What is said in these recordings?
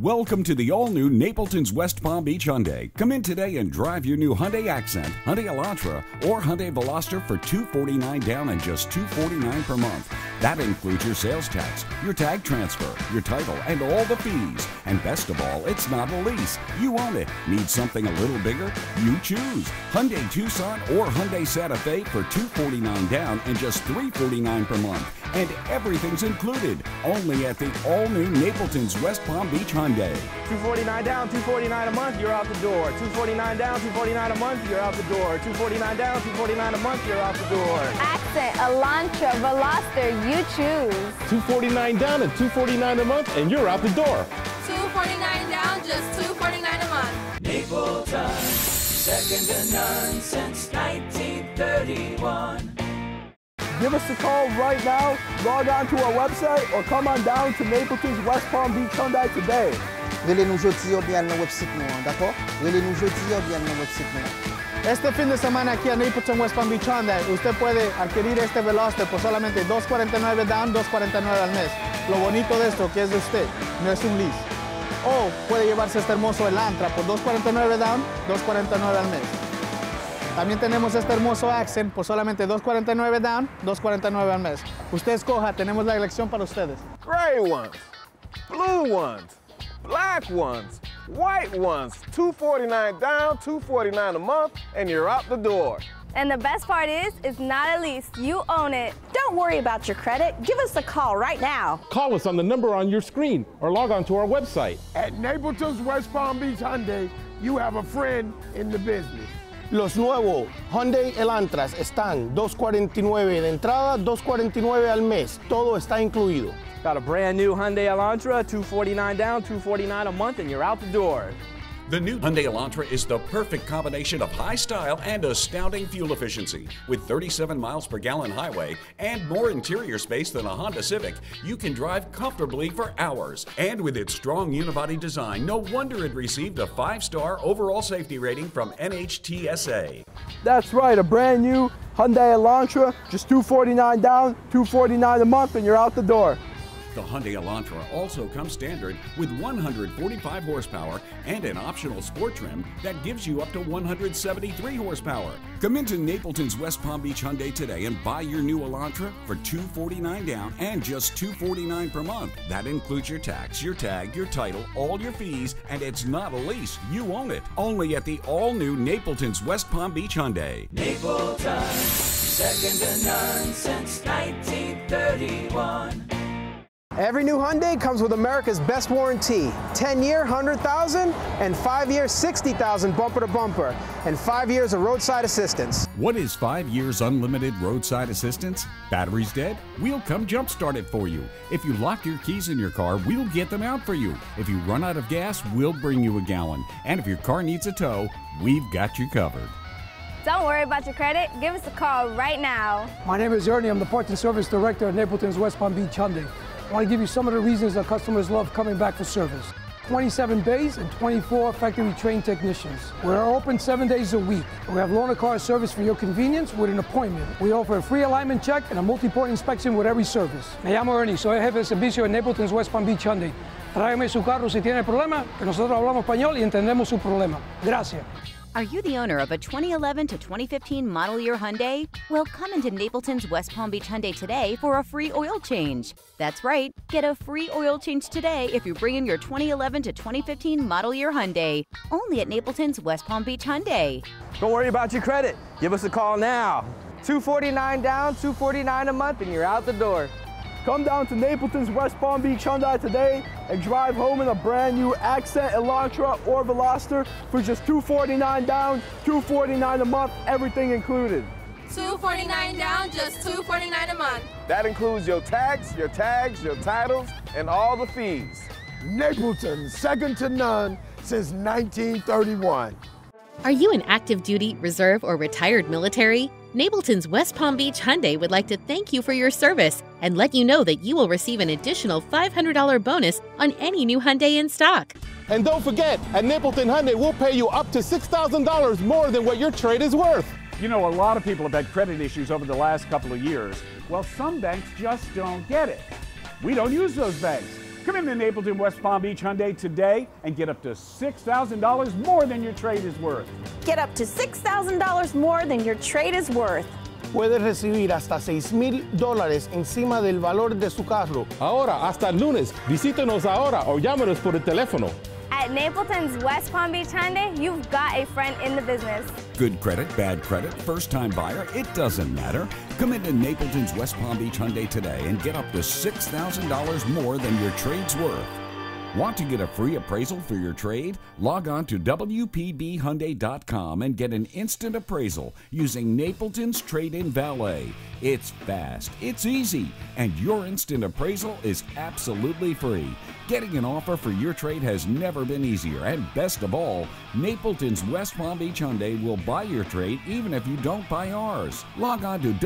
Welcome to the all-new Napleton's West Palm Beach Hyundai. Come in today and drive your new Hyundai Accent, Hyundai Elantra, or Hyundai Veloster for $249 down and just $249 per month. That includes your sales tax, your tag transfer, your title, and all the fees. And best of all, it's not a lease. You own it. Need something a little bigger? You choose. Hyundai Tucson or Hyundai Santa Fe for $249 down and just $349 per month. And everything's included. Only at the all-new Napleton's West Palm Beach Hyundai. $249 down, $249 a month, you're out the door. $249 down, $249 a month, you're out the door. $249 down, $249 a month, you're out the door. Accent, Elantra, Veloster, you choose. $249 down and $249 a month, and you're out the door. $249 down, just $249 a month. Napleton, second to none since 1931. Give us a call right now, log on to our website, or come on down to Napleton's West Palm Beach Hyundai today. Relez-nous jeudi ou bien le website nous, d'accord? Relez-nous jeudi ou bien le website nous. Este fin de semana aquí a Napleton West Palm Beach Hyundai, usted puede adquirir este Veloster por solamente $249 down, $249 al mes. Lo bonito de esto que es de usted, no es un lease. O puede llevarse este hermoso Elantra por $249 down, $249 al mes. También tenemos este hermoso Accent por solamente $249 down, $249 al mes. Usted escoja, tenemos la elección para ustedes. Gray ones, blue ones, black ones, white ones, $249 down, $249 a month, and you're out the door. And the best part is, it's not a lease. You own it. Don't worry about your credit. Give us a call right now. Call us on the number on your screen or log on to our website. At Napleton's West Palm Beach Hyundai, you have a friend in the business. Los nuevos Hyundai Elantras están $249 de entrada, $249 al mes. Todo está incluido. Got a brand new Hyundai Elantra, $249 down, $249 a month, and you're out the door. The new Hyundai Elantra is the perfect combination of high style and astounding fuel efficiency. With 37 miles per gallon highway and more interior space than a Honda Civic, you can drive comfortably for hours. And with its strong unibody design, no wonder it received a 5-star overall safety rating from NHTSA. That's right, a brand new Hyundai Elantra, just $249 down, $249 a month, and you're out the door. The Hyundai Elantra also comes standard with 145 horsepower and an optional sport trim that gives you up to 173 horsepower. Come into Napleton's West Palm Beach Hyundai today and buy your new Elantra for $249 down and just $249 per month. That includes your tax, your tag, your title, all your fees, and it's not a lease. You own it. Only at the all-new Napleton's West Palm Beach Hyundai. Napleton, second to none since 1931. Every new Hyundai comes with America's best warranty. 10-year, 100,000, and 5-year, 60,000 bumper to bumper, and 5 years of roadside assistance. What is 5 years unlimited roadside assistance? Battery's dead? We'll come jumpstart it for you. If you lock your keys in your car, we'll get them out for you. If you run out of gas, we'll bring you a gallon. And if your car needs a tow, we've got you covered. Don't worry about your credit. Give us a call right now. My name is Ernie. I'm the Parts and Service Director at Napleton's West Palm Beach Hyundai. I want to give you some of the reasons that customers love coming back for service. 27 bays and 24 factory-trained technicians. We're open 7 days a week. We have loaner car service for your convenience with an appointment. We offer a free alignment check and a multi-point inspection with every service. Me llamo Ernie, soy el jefe de servicio en Napleton's West Palm Beach Hyundai. Tráigame su carro si tiene problema, que nosotros hablamos español y entendemos su problema. Gracias. Are you the owner of a 2011 to 2015 model year Hyundai? Well, come into Napleton's West Palm Beach Hyundai today for a free oil change. That's right, get a free oil change today if you bring in your 2011 to 2015 model year Hyundai. Only at Napleton's West Palm Beach Hyundai. Don't worry about your credit. Give us a call now. $249 down, $249 a month, and you're out the door. Come down to Napleton's West Palm Beach Hyundai today and drive home in a brand new Accent, Elantra, or Veloster for just $249 down, $249 a month, everything included. $249 down, just $249 a month. That includes your tax, your tags, your titles, and all the fees. Napleton, second to none since 1931. Are you an active duty, reserve, or retired military? Napleton's West Palm Beach Hyundai would like to thank you for your service and let you know that you will receive an additional $500 bonus on any new Hyundai in stock. And don't forget, at Napleton Hyundai, we'll pay you up to $6,000 more than what your trade is worth. You know, a lot of people have had credit issues over the last couple of years. Well, some banks just don't get it. We don't use those banks. Come in to Napleton West Palm Beach Hyundai today and get up to $6,000 more than your trade is worth. Get up to $6,000 more than your trade is worth. Puedes recibir hasta $6,000 encima del valor de su carro. Ahora, hasta el lunes. Visítenos ahora o llámenos por el teléfono. At Napleton's West Palm Beach Hyundai, you've got a friend in the business. Good credit, bad credit, first-time buyer, it doesn't matter. Come into Napleton's West Palm Beach Hyundai today and get up to $6,000 more than your trade's worth. Want to get a free appraisal for your trade? Log on to WPBHyundai.com and get an instant appraisal using Napleton's Trade-In Valet. It's fast, it's easy, and your instant appraisal is absolutely free. Getting an offer for your trade has never been easier, and best of all, Napleton's West Palm Beach Hyundai will buy your trade even if you don't buy ours. Log on to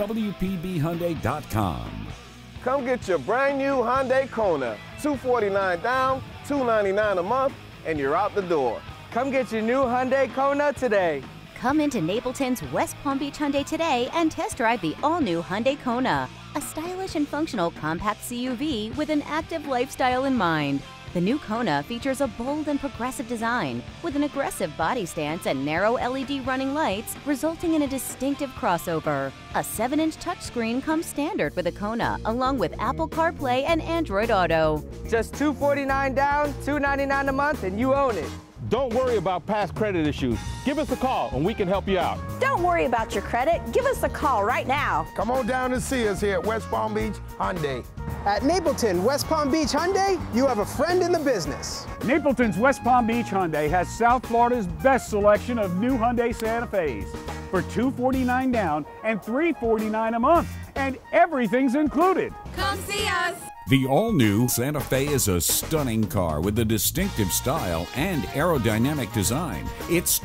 WPBHyundai.com. Come get your brand new Hyundai Kona. $249 down, $299 a month, and you're out the door. Come get your new Hyundai Kona today. Come into Napleton's West Palm Beach Hyundai today and test drive the all-new Hyundai Kona, a stylish and functional compact CUV with an active lifestyle in mind. The new Kona features a bold and progressive design with an aggressive body stance and narrow LED running lights, resulting in a distinctive crossover. A 7-inch touchscreen comes standard with a Kona, along with Apple CarPlay and Android Auto. Just $249 down, $299 a month, and you own it. Don't worry about past credit issues. Give us a call and we can help you out. Don't worry about your credit. Give us a call right now. Come on down and see us here at West Palm Beach Hyundai. At Napleton West Palm Beach Hyundai, you have a friend in the business. Napleton's West Palm Beach Hyundai has South Florida's best selection of new Hyundai Santa Fe's for $249 down and $349 a month, and everything's included. Come see us. The all-new Santa Fe is a stunning car with a distinctive style and aerodynamic design. Its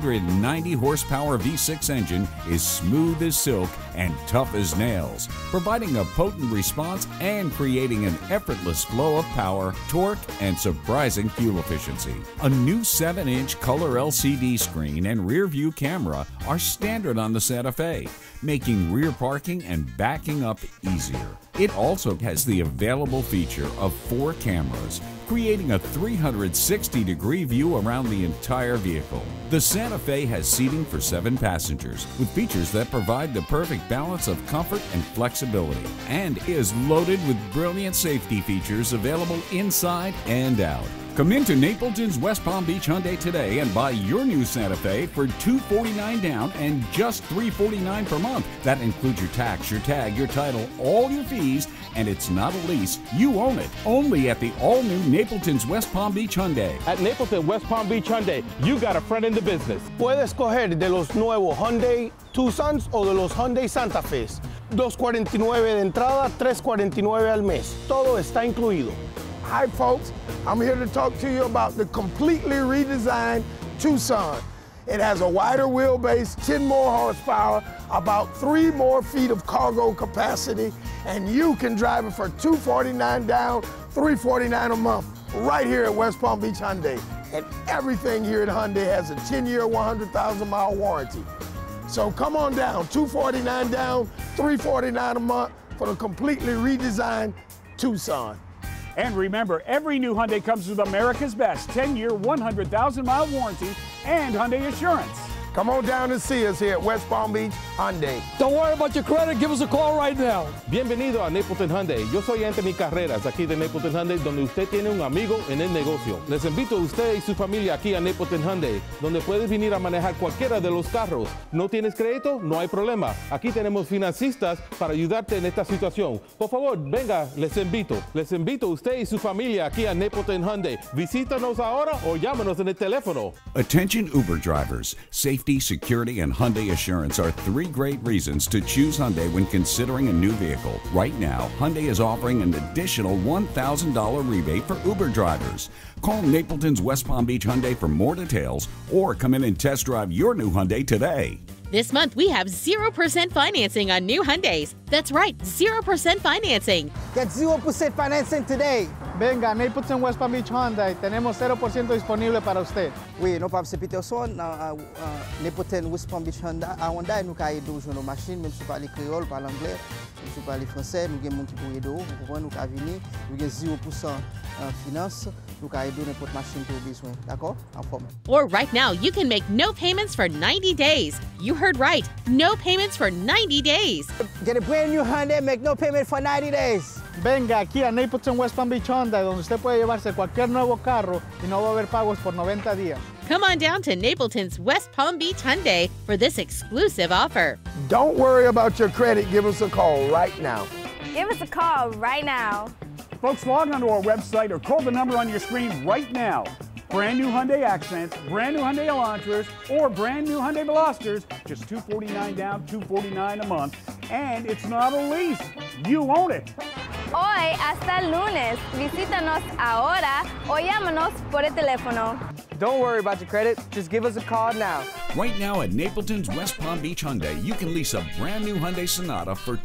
290 horsepower V6 engine is smooth as silk and tough as nails, providing a potent response and creating an effortless flow of power, torque, and surprising fuel efficiency. A new 7-inch color LCD screen and rear view camera are standard on the Santa Fe, making rear parking and backing up easier. It also has the available feature of 4 cameras, creating a 360-degree view around the entire vehicle. The Santa Fe has seating for 7 passengers, with features that provide the perfect balance of comfort and flexibility, and is loaded with brilliant safety features available inside and out. Come into Napleton's West Palm Beach Hyundai today and buy your new Santa Fe for $249 down and just $349 per month. That includes your tax, your tag, your title, all your fees, and it's not a lease. You own it. Only at the all-new Napleton's West Palm Beach Hyundai. At Napleton West Palm Beach Hyundai, you got a friend in the business. Puedes escoger de los nuevos Hyundai Tucsons o de los Hyundai Santa Fe's. $249 de entrada, $349 al mes. Todo está incluido. Hi folks, I'm here to talk to you about the completely redesigned Tucson. It has a wider wheelbase, 10 more horsepower, about 3 more feet of cargo capacity, and you can drive it for $249 down, $349 a month, right here at West Palm Beach Hyundai. And everything here at Hyundai has a 10-year, 100,000-mile warranty. So come on down, $249 down, $349 a month for the completely redesigned Tucson. And remember, every new Hyundai comes with America's best 10-year, 100,000-mile warranty and Hyundai Assurance. Come on down and see us here at West Palm Beach Hyundai. Don't worry about your credit. Give us a call right now. Bienvenido a Napleton Hyundai. Yo soy Anthony Carreras, aquí de Napleton Hyundai, donde usted tiene un amigo en el negocio. Les invito a usted y su familia aquí a Napleton Hyundai, donde puedes venir a manejar cualquiera de los carros. ¿No tienes crédito? No hay problema. Aquí tenemos financistas para ayudarte en esta situación. Por favor, venga, les invito. Les invito a usted y su familia aquí a Napleton Hyundai. Visítanos ahora o llámanos en el teléfono. Attention Uber drivers. Safety, security, and Hyundai Assurance are 3 great reasons to choose Hyundai when considering a new vehicle. Right now, Hyundai is offering an additional $1,000 rebate for Uber drivers. Call Napleton's West Palm Beach Hyundai for more details or come in and test drive your new Hyundai today. This month, we have 0% financing on new Hyundais. That's right, 0% financing. Get 0% financing today. Venga, Napleton West Palm Beach Hyundai, tenemos 0% disponible para usted. Oui, nous sommes Peterson, Napleton West Palm Beach Hyundai, nous avons aidé nos machines, même si vous parlez créole, parlez anglais, même si vous parlez français, nous avons des gens qui peuvent aider, vous comprenez, nous avons venir, nous avons 0% finance, nous avons aidé n'importe machine que vous avez besoin, d'accord? En forme. Or right now, you can make no payments for 90 days. You heard right, no payments for 90 days. Get a brand new Hyundai, make no payment for 90 days. Venga aquí a Napleton West Palm Beach Hyundai, donde usted puede llevarse cualquier nuevo carro y no va a haber pagos por 90 días. Come on down to Napleton's West Palm Beach Hyundai for this exclusive offer. Don't worry about your credit. Give us a call right now. Give us a call right now. Folks, log onto our website or call the number on your screen right now. Brand new Hyundai Accents, brand new Hyundai Elantras, or brand new Hyundai Velosters, just $249 down, $249 a month. And it's not a lease. You own it. Hoy hasta el lunes. Visítanos ahora o llámanos por el teléfono. Don't worry about your credit. Just give us a call now. Right now at Napleton's West Palm Beach Hyundai, you can lease a brand new Hyundai Sonata for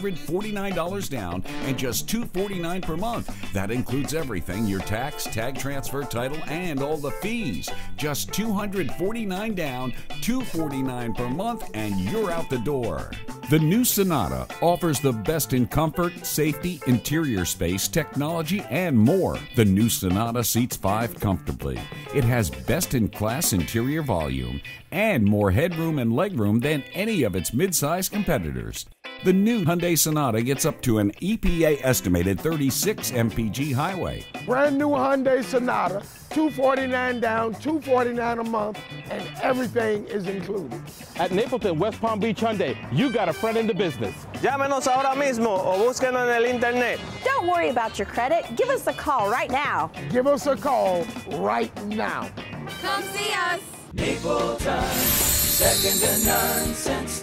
$249 down and just $249 per month. That includes everything, your tax, tag transfer, title, and all the fees. Just $249 down, $249 per month, and you're out the door. The new Sonata offers the best in comfort, safety, interior space, technology, and more. The new Sonata seats 5 comfortably. It has best-in-class interior volume and more headroom and legroom than any of its mid-size competitors. The new Hyundai Sonata gets up to an EPA estimated 36 mpg highway. Brand new Hyundai Sonata, $249 down, $249 a month, and everything is included. At Napleton West Palm Beach Hyundai, you got a friend in the business. Llámenos ahora mismo o búsquenos en el internet. Don't worry about your credit. Give us a call right now. Give us a call right now. Come see us. Napleton, second to none since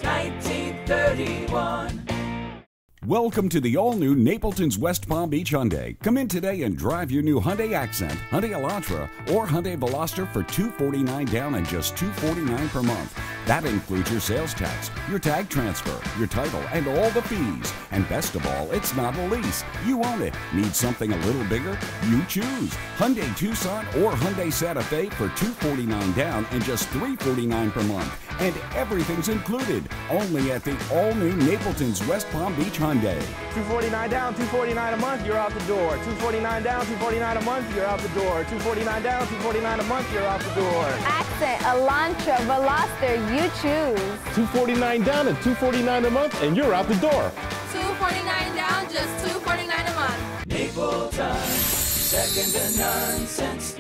1931. Welcome to the all-new Napleton's West Palm Beach Hyundai. Come in today and drive your new Hyundai Accent, Hyundai Elantra, or Hyundai Veloster for $249 down and just $249 per month. That includes your sales tax, your tag transfer, your title, and all the fees. And best of all, it's not a lease. You own it. Need something a little bigger? You choose. Hyundai Tucson or Hyundai Santa Fe for $249 down and just $349 per month. And everything's included. Only at the all-new Napleton's West Palm Beach Hyundai. $249 down, $249 a month, you're out the door. $249 down, $249 a month, you're out the door. $249 down, $249 a month, you're out the door. Accent, Elantra, Veloster, you choose. $249 down and $249 a month, and you're out the door. $249 down, just $249 a month. Napleton, second to none since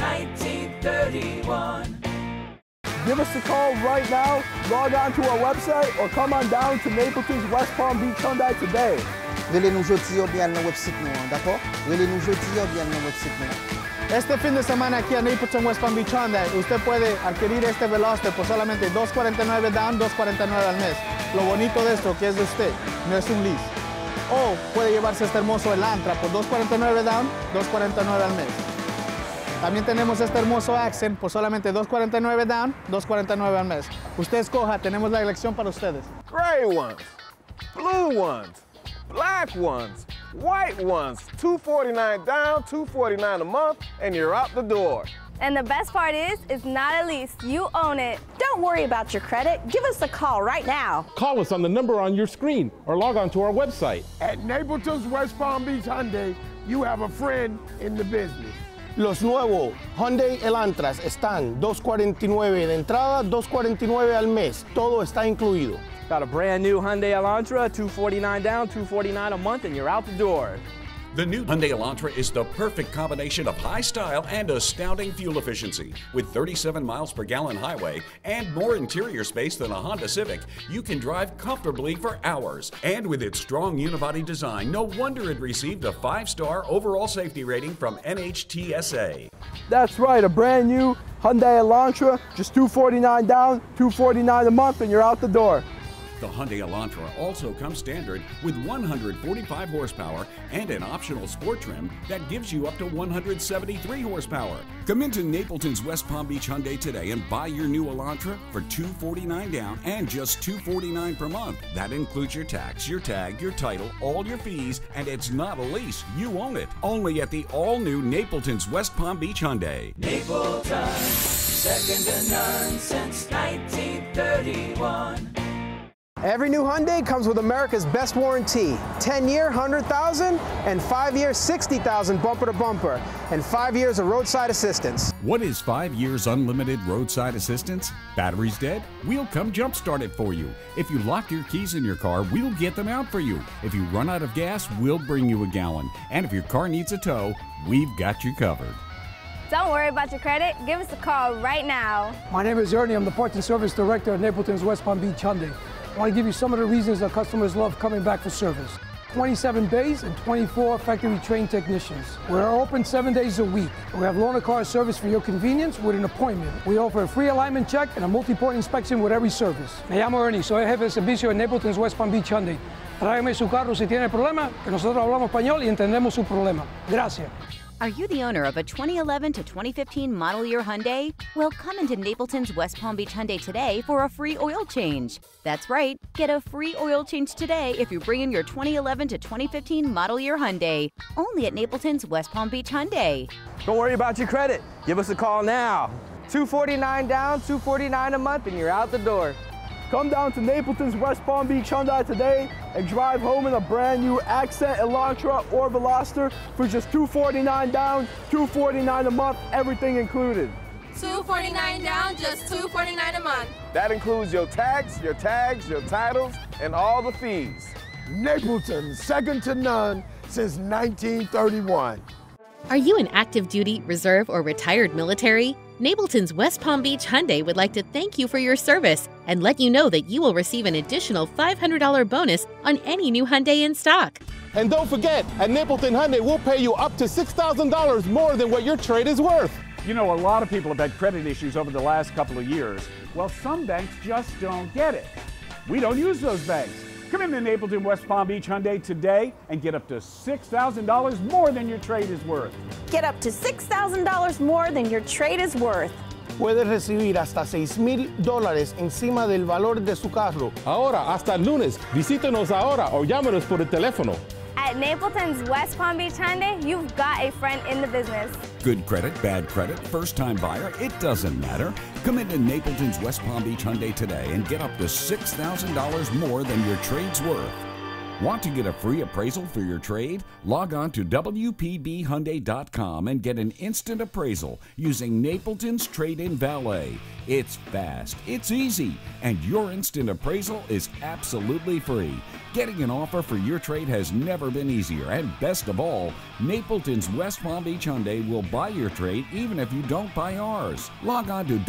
1931. Give us a call right now, log on to our website, or come on down to Napleton's West Palm Beach Hyundai today. Relez-nous jeudi ou bien dans website nous, d'accord? Relez-nous jeudi ou bien dans website nous. Este fin de semana aquí a Napleton West Palm Beach Hyundai, usted puede adquirir este Veloster por solamente $249 down, $249 al mes. Lo bonito de esto que es de usted, no es un lease. O puede llevarse este hermoso Elantra por $249 down, $249 al mes. También tenemos este hermoso Accent por solamente $249 down, $249 al mes. Usted escoja, tenemos la elección para ustedes. Gray ones, blue ones, black ones, white ones, $249 down, $249 a month, and you're out the door. And the best part is, it's not a lease. You own it. Don't worry about your credit. Give us a call right now. Call us on the number on your screen or log on to our website. At Napleton's West Palm Beach Hyundai, you have a friend in the business. Los nuevos Hyundai Elantras están $249 de entrada, $249 al mes. Todo está incluido. Got a brand new Hyundai Elantra, $249 down, $249 a month, and you're out the door. The new Hyundai Elantra is the perfect combination of high style and astounding fuel efficiency. With 37 miles per gallon highway and more interior space than a Honda Civic, you can drive comfortably for hours. And with its strong unibody design, no wonder it received a 5-star overall safety rating from NHTSA. That's right, a brand new Hyundai Elantra, just $249 down, $249 a month, and you're out the door. The Hyundai Elantra also comes standard with 145 horsepower and an optional sport trim that gives you up to 173 horsepower. Come into Napleton's West Palm Beach Hyundai today and buy your new Elantra for $249 down and just $249 per month. That includes your tax, your tag, your title, all your fees, and it's not a lease. You own it. Only at the all-new Napleton's West Palm Beach Hyundai. Napleton, second to none since 1931. Every new Hyundai comes with America's best warranty. 10-year, 100,000, and 5-year, 60,000 bumper to bumper, and 5 years of roadside assistance. What is 5 years unlimited roadside assistance? Battery's dead? We'll come jumpstart it for you. If you lock your keys in your car, we'll get them out for you. If you run out of gas, we'll bring you a gallon. And if your car needs a tow, we've got you covered. Don't worry about your credit. Give us a call right now. My name is Ernie. I'm the Parts and Service Director at Napleton's West Palm Beach Hyundai. I want to give you some of the reasons that customers love coming back for service. 27 bays and 24 factory-trained technicians. We're open 7 days a week. We have loaner car service for your convenience with an appointment. We offer a free alignment check and a multi-point inspection with every service. Me llamo Ernie, soy jefe de servicio en Napleton's West Palm Beach Hyundai. Tráigame su carro si tiene problema, que nosotros hablamos español y entendemos su problema. Gracias. Are you the owner of a 2011 to 2015 model year Hyundai? Well, come into Napleton's West Palm Beach Hyundai today for a free oil change. That's right, get a free oil change today if you bring in your 2011 to 2015 model year Hyundai. Only at Napleton's West Palm Beach Hyundai. Don't worry about your credit. Give us a call now. $249 down, $249 a month, and you're out the door. Come down to Napleton's West Palm Beach Hyundai today and drive home in a brand new Accent, Elantra, or Veloster for just $249 down, $249 a month, everything included. $249 down, just $249 a month. That includes your tax, your tags, your titles, and all the fees. Napleton, second to none since 1931. Are you an active duty, reserve, or retired military? Napleton's West Palm Beach Hyundai would like to thank you for your service and let you know that you will receive an additional $500 bonus on any new Hyundai in stock. And don't forget, at Napleton Hyundai, we'll pay you up to $6,000 more than what your trade is worth. You know, a lot of people have had credit issues over the last couple of years. Well, some banks just don't get it. We don't use those banks. Come into Napleton West Palm Beach Hyundai today and get up to $6,000 more than your trade is worth. Get up to $6,000 more than your trade is worth. Puede recibir hasta $6,000 encima del valor de su carro. Ahora, hasta el lunes, visítenos ahora o llámenos por el teléfono. At Napleton's West Palm Beach Hyundai, you've got a friend in the business. Good credit, bad credit, first-time buyer, it doesn't matter. Come into Napleton's West Palm Beach Hyundai today and get up to $6,000 more than your trade's worth. Want to get a free appraisal for your trade? Log on to WPBHyundai.com and get an instant appraisal using Napleton's Trade-In Valet. It's fast, it's easy, and your instant appraisal is absolutely free. Getting an offer for your trade has never been easier, and best of all, Napleton's West Palm Beach Hyundai will buy your trade even if you don't buy ours. Log on to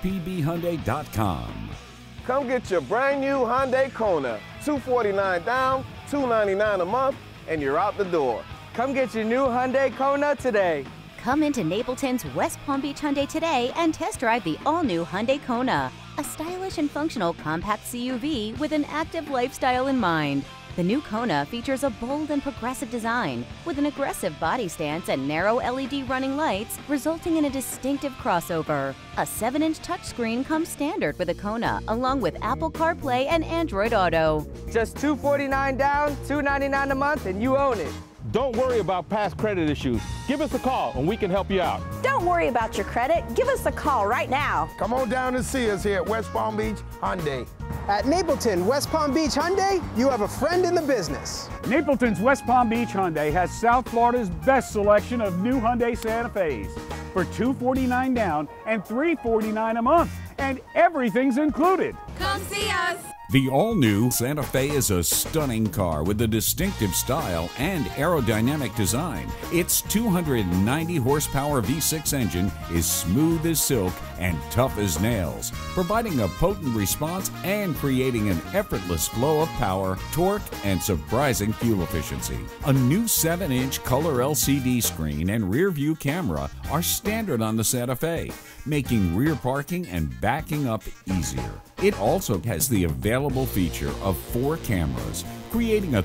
WPBHyundai.com. Come get your brand new Hyundai Kona. $249 down, $299 a month, and you're out the door. Come get your new Hyundai Kona today. Come into Napleton's West Palm Beach Hyundai today and test drive the all-new Hyundai Kona, a stylish and functional compact CUV with an active lifestyle in mind. The new Kona features a bold and progressive design with an aggressive body stance and narrow LED running lights, resulting in a distinctive crossover. A 7-inch touchscreen comes standard with a Kona, along with Apple CarPlay and Android Auto. Just $249 down, $299 a month, and you own it. Don't worry about past credit issues. Give us a call and we can help you out. Don't worry about your credit. Give us a call right now. Come on down and see us here at West Palm Beach Hyundai. At Napleton West Palm Beach Hyundai, you have a friend in the business. Napleton's West Palm Beach Hyundai has South Florida's best selection of new Hyundai Santa Fe's for $249 down and $349 a month, and everything's included. Come see us. The all-new Santa Fe is a stunning car with a distinctive style and aerodynamic design. Its 290 horsepower V6 engine is smooth as silk and tough as nails, providing a potent response and creating an effortless flow of power, torque, and surprising fuel efficiency. A new 7-inch color LCD screen and rear view camera are standard on the Santa Fe, making rear parking and backing up easier. It also has the available feature of 4 cameras, creating a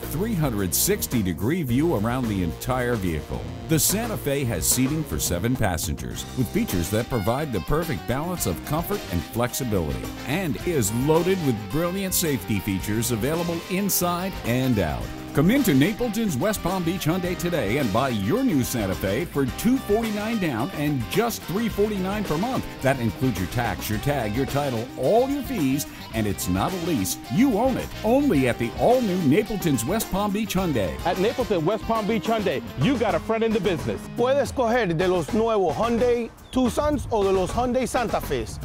360-degree view around the entire vehicle. The Santa Fe has seating for 7 passengers with features that provide the perfect balance of comfort and flexibility, and is loaded with brilliant safety features available inside and out. Come into Napleton's West Palm Beach Hyundai today and buy your new Santa Fe for $249 down and just $349 per month. That includes your tax, your tag, your title, all your fees, and it's not a lease. You own it. Only at the all-new Napleton's West Palm Beach Hyundai. At Napleton West Palm Beach Hyundai, you got a friend in the business. Puede escoger de los nuevos Hyundai Tucsons o de los Hyundai Santa Fes.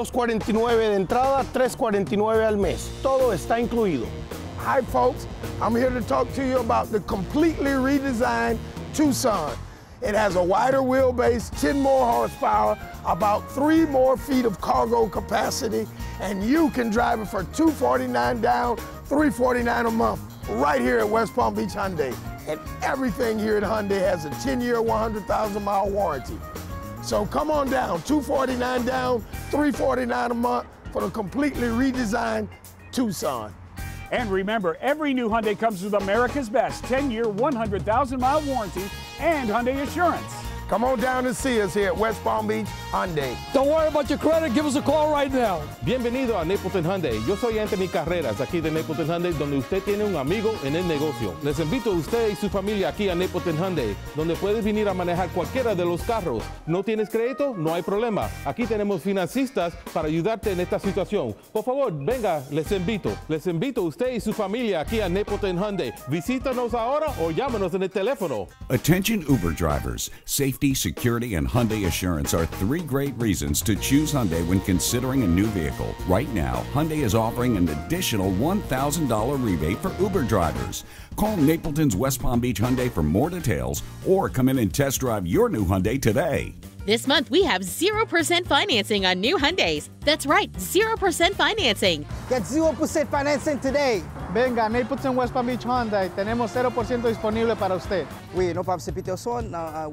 $249 de entrada, $349 al mes. Todo está incluido. Hi folks, I'm here to talk to you about the completely redesigned Tucson. It has a wider wheelbase, 10 more horsepower, about 3 more feet of cargo capacity, and you can drive it for $249 down, $349 a month, right here at West Palm Beach Hyundai. And everything here at Hyundai has a 10-year, 100,000-mile warranty. So come on down, $249 down, $349 a month for the completely redesigned Tucson. And remember, every new Hyundai comes with America's Best 10-year, 100,000-mile warranty and Hyundai Assurance. Come on down and see us here at West Palm Beach Hyundai. Don't worry about your credit, give us a call right now. Bienvenido a Napleton Hyundai. Yo soy Anthony Carreras, aquí de Napleton Hyundai, donde usted tiene un amigo en el negocio. Les invito a usted y su familia aquí a Napleton Hyundai, donde puedes venir a manejar cualquiera de los carros. ¿No tienes crédito? No hay problema. Aquí tenemos financistas para ayudarte en esta situación. Por favor, venga, les invito. Les invito a usted y su familia aquí a Napleton Hyundai. Visítanos ahora o llámanos en el teléfono. Attention Uber drivers. Safety, security, and Hyundai Assurance are 3 great reasons to choose Hyundai when considering a new vehicle. Right now, Hyundai is offering an additional $1,000 rebate for Uber drivers. Call Napleton's West Palm Beach Hyundai for more details or come in and test drive your new Hyundai today. This month, we have 0% financing on new Hyundais. That's right, 0% financing. Get 0% financing today. Venga, Napleton West Palm Beach Hyundai, tenemos 0% disponible para usted. Oui, nou pa mse Peterson,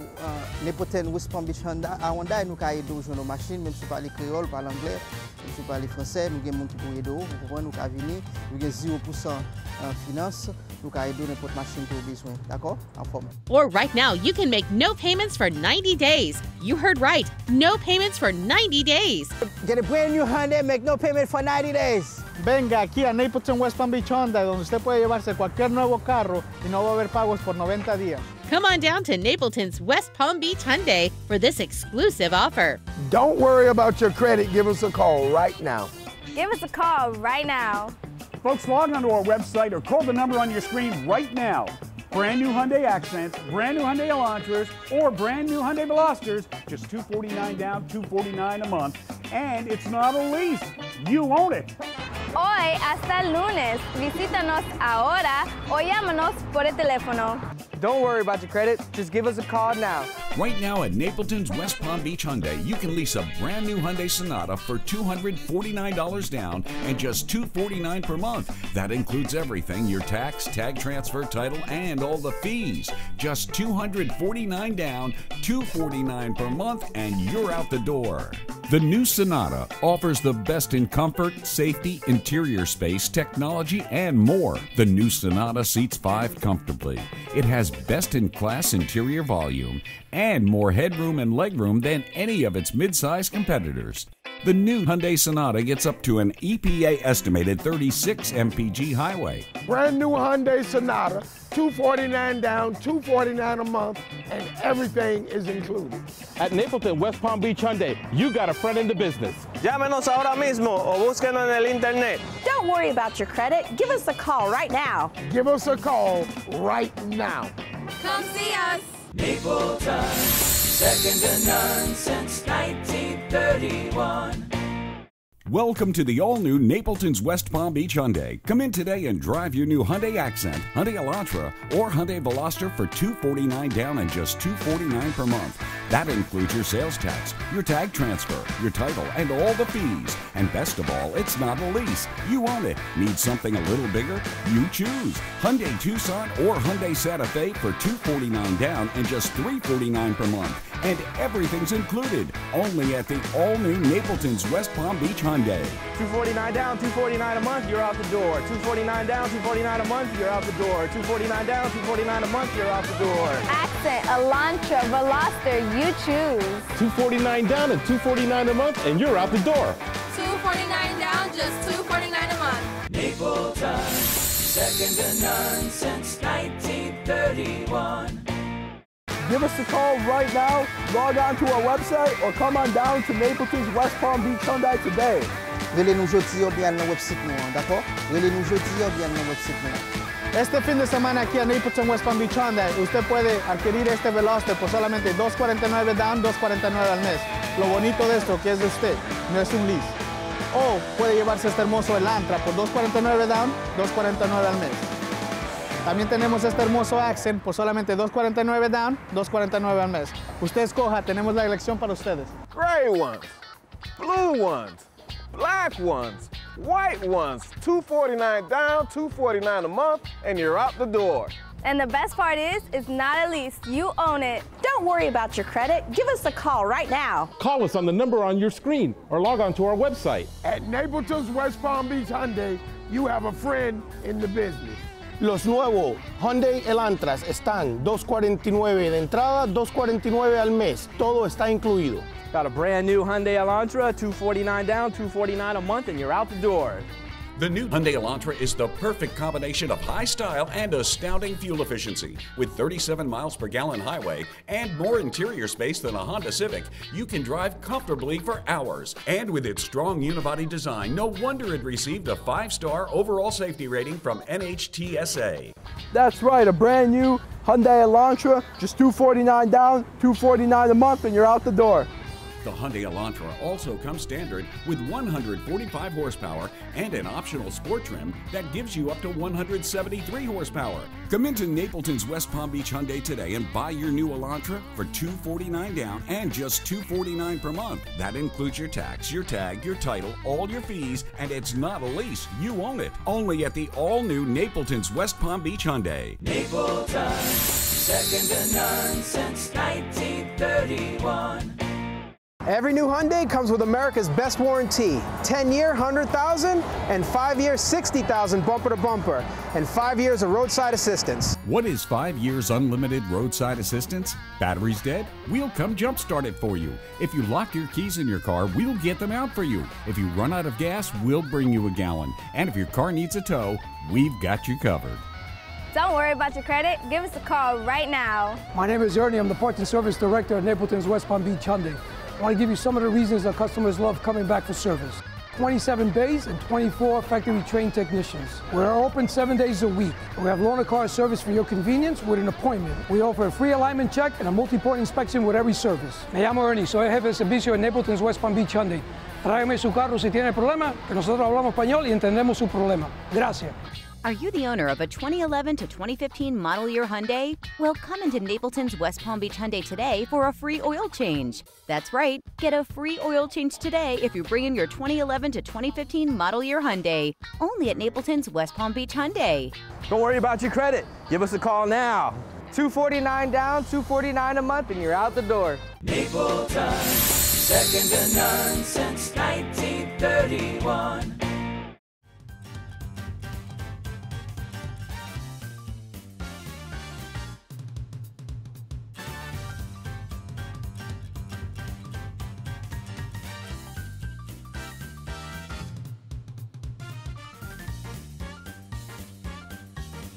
Napleton West Palm Beach Hyundai, nou ka edo joun nou machin, menm sou pali kreol, pali anglais, menm sou pali fransè, nou gen moun ki pou edo, nou ka vini, nou gen 0% finance, nou ka edo n'importe machin ki ou bezwen, d'akor? En forme. Or right now, you can make no payments for 90 days. You heard right, no payments for 90 days. Get a brand new Hyundai, make no payment for 90 days. Venga aquí a Napleton West Palm Beach Hyundai, donde usted puede llevarse cualquier nuevo carro y no va a haber pagos por 90 días. Come on down to Napleton's West Palm Beach Hyundai for this exclusive offer. Don't worry about your credit. Give us a call right now. Give us a call right now. Folks, log onto our website or call the number on your screen right now. Brand new Hyundai Accents, brand new Hyundai Elantras, or brand new Hyundai Velosters, just $249 down, $249 a month, and it's not a lease. You own it. Hoy hasta el lunes. Visítanos ahora o llámanos por el teléfono. Don't worry about your credit, just give us a call now. Right now at Napleton's West Palm Beach Hyundai, you can lease a brand new Hyundai Sonata for $249 down and just $249 per month. That includes everything, your tax, tag transfer, title, and all the fees. Just $249 down, $249 per month, and you're out the door. The new Sonata offers the best in comfort, safety, interior space, technology, and more. The new Sonata seats 5 comfortably. It has best-in-class interior volume and more headroom and legroom than any of its mid-size competitors. The new Hyundai Sonata gets up to an EPA estimated 36 mpg highway. Brand new Hyundai Sonata, $249 down, $249 a month, and everything is included. At Napleton West Palm Beach Hyundai, you got a friend in the business. Llámenos ahora mismo o búsquenos en el internet. Don't worry about your credit. Give us a call right now. Give us a call right now. Come see us. Napleton, second to none since 1931. Welcome to the all-new Napleton's West Palm Beach Hyundai. Come in today and drive your new Hyundai Accent, Hyundai Elantra, or Hyundai Veloster for $249 down and just $249 per month. That includes your sales tax, your tag transfer, your title, and all the fees. And best of all, it's not a lease. You own it. Need something a little bigger? You choose. Hyundai Tucson or Hyundai Santa Fe for $249 down and just $349 per month. And everything's included. Only at the all-new Napleton's West Palm Beach Hyundai. $249 down, $249 a month, you're out the door. $249 down, $249 a month, you're out the door. $249 down, $249 a month, you're out the door. Accent, Elantra, Veloster, you choose. $249 down and $249 a month, and you're out the door. $249 down, just $249 a month. Napleton, second to none since 1931. Give us a call right now, log on to our website, or come on down to Napleton's West Palm Beach Hyundai today. Relez nous jodi ou bien dans website nous, d'accord? Relez nous jodi ou bien dans website nous. Este fin de semana aquí a Napleton West Palm Beach Hyundai, usted puede adquirir este Veloster por solamente $249 down, $249 al mes. Lo bonito de esto que es de usted, no es un lease. O puede llevarse este hermoso Elantra por $249 down, $249 al mes. También tenemos este hermoso Accent por solamente $249 down, $249 al mes. Usted escoja, tenemos la elección para ustedes. Gray ones, blue ones, black ones, white ones, $249 down, $249 a month, and you're out the door. And the best part is, it's not a lease. You own it. Don't worry about your credit. Give us a call right now. Call us on the number on your screen or log on to our website. At Napleton's West Palm Beach Hyundai, you have a friend in the business. Los nuevos Hyundai Elantras están $249 de entrada, $249 al mes. Todo está incluido. Got a brand new Hyundai Elantra, $249 down, $249 a month, and you're out the door. The new Hyundai Elantra is the perfect combination of high style and astounding fuel efficiency. With 37 miles per gallon highway and more interior space than a Honda Civic, you can drive comfortably for hours. And with its strong unibody design, no wonder it received a 5-star overall safety rating from NHTSA. That's right, a brand new Hyundai Elantra, just $249 down, $249 a month, and you're out the door. The Hyundai Elantra also comes standard with 145 horsepower and an optional sport trim that gives you up to 173 horsepower. Come into Napleton's West Palm Beach Hyundai today and buy your new Elantra for $249 down and just $249 per month. That includes your tax, your tag, your title, all your fees, and it's not a lease. You own it. Only at the all-new Napleton's West Palm Beach Hyundai. Napleton, second to none since 1931. Every new Hyundai comes with America's best warranty. 10-year, 100,000, and 5-year, 60,000 bumper to bumper, and 5 years of roadside assistance. What is 5 years unlimited roadside assistance? Battery's dead? We'll come jumpstart it for you. If you lock your keys in your car, we'll get them out for you. If you run out of gas, we'll bring you a gallon. And if your car needs a tow, we've got you covered. Don't worry about your credit. Give us a call right now. My name is Ernie. I'm the Parts and Service Director at Napleton's West Palm Beach Hyundai. I want to give you some of the reasons that customers love coming back for service. 27 bays and 24 factory-trained technicians. We're open 7 days a week. We have loaner car service for your convenience with an appointment. We offer a free alignment check and a multi-point inspection with every service. Me llamo Ernie, soy jefe de servicio en Napleton's West Palm Beach Hyundai. Tráigame su carro si tiene problema, que nosotros hablamos español y entendemos su problema. Gracias. Are you the owner of a 2011 to 2015 model year Hyundai? Well, come into Napleton's West Palm Beach Hyundai today for a free oil change. That's right, get a free oil change today if you bring in your 2011 to 2015 model year Hyundai. Only at Napleton's West Palm Beach Hyundai. Don't worry about your credit. Give us a call now. $249 down, $249 a month, and you're out the door. Napleton, second to none since 1931.